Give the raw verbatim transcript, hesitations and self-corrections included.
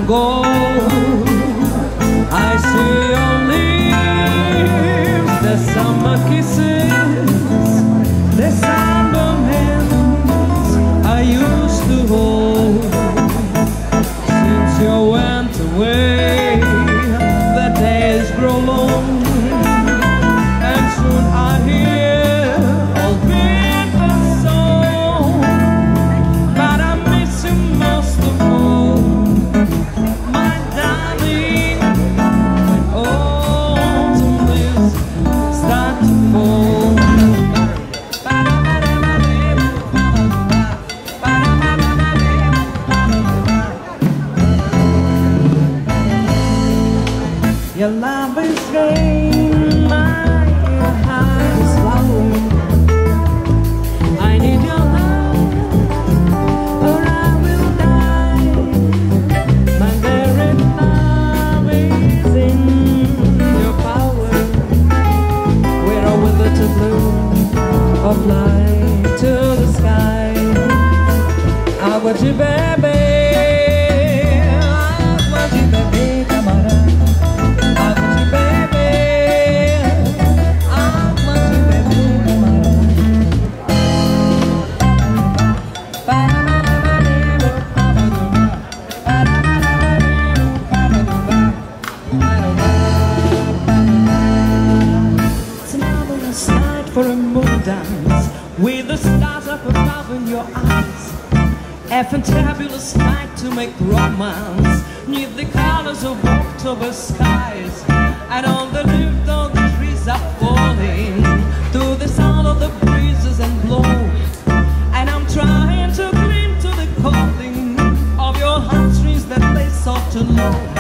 and gold. I see your lips, the summer kisses, the sunburned hands I used to hold. Since you went away, the days grow long, and soon I hear old bitter song. But I miss you most of all, my darling. When autumn leaves start to fall, your love is rain, my heart is flowering. I need your love, or I will die. My very love is in your power. We're a withered bloom of light to the sky. I want you, baby. I want you, baby. Come on. For a moon dance with the stars up above in your eyes, a fantabulous night to make romance neath the colors of October skies. And on the leaves all the trees are falling to the sound of the breezes and blow. And I'm trying to cling to the calling of your heartstrings that play soft and low.